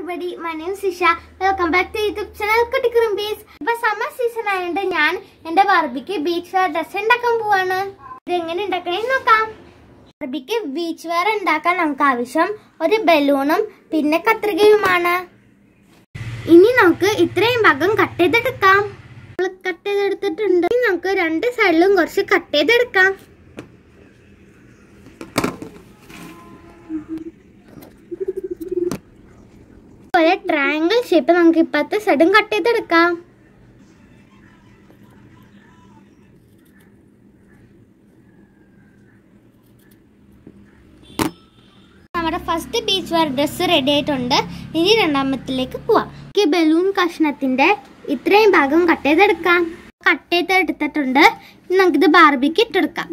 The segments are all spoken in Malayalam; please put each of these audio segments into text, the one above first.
everybody, my name is Isha. Welcome back to YouTube channel Kutti Kurumbees. Now summer season ayonde njan ende barbie ku beach wear dress undakkan povana. Idu engane undakkane nokkam. Barbie ku beach wear undakkan namukku avashyam oru balloon um pinne katrikayumana. Ini namukku ithrayum bhagam cut cheyidedukkam. Cut cheyideduttittunde. Ini namukku rendu side ilum korchu cut cheyidedukkam. Triangle shape നമുക്ക് ഇപ്പത്തെ സൈഡും കട്ട് ചെയ്തെടുക്കാം. നമ്മുടെ first beach wear dress ready ആയിട്ടുണ്ട്. ഇനി രണ്ടാമത്തിലേക്ക് പോവാം. ഈ ബലൂൺ കഷ്ണത്തിന്റെ ഇത്രയും ഭാഗം കട്ട് ചെയ്തെടുക്കാം. കട്ട് ചെയ്തെടുത്തിട്ടുണ്ട്. ഇനി നമുക്കിത് ബാർബിക്ക് ഇട്ടെടുക്കാം.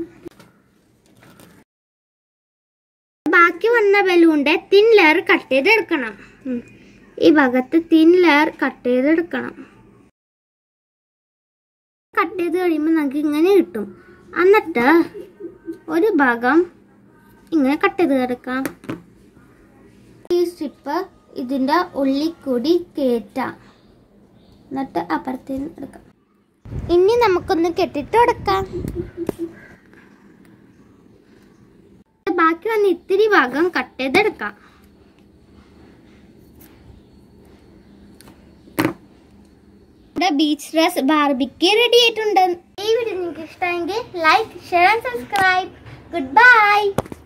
ബാക്കി വന്ന ബലൂണിന്റെ തിൻ ലെയർ കട്ട് ചെയ്തെടുക്കണം. ഈ ഭാഗത്ത് തിൻ ലെയർ കട്ട് ചെയ്തെടുക്കണം. കട്ട് ചെയ്ത് കഴിയുമ്പോൾ നമുക്ക് ഇങ്ങനെ കിട്ടും. എന്നിട്ട് ഒരു ഭാഗം ഇങ്ങനെ കട്ട് ചെയ്തെടുക്കാം. ഈ സ്ട്രിപ്പ് ഇതിൻ്റെ ഉള്ളിൽ കൂടി കയറ്റാം. എന്നിട്ട് അപ്പുറത്തേക്ക് എടുക്കാം. ഇനി നമുക്കൊന്ന് കെട്ടിട്ട് കൊടുക്കാം. ബാക്കി വന്ന് ഇത്തിരി ഭാഗം കട്ട് ചെയ്തെടുക്കാം. ബീച്ച് ഡ്രസ് ബാർബിക്ക് റെഡി ആയിട്ടുണ്ട്. ഈ വീഡിയോ നിങ്ങൾക്ക് ഇഷ്ടമെങ്കിൽ like, share and subscribe. Good by.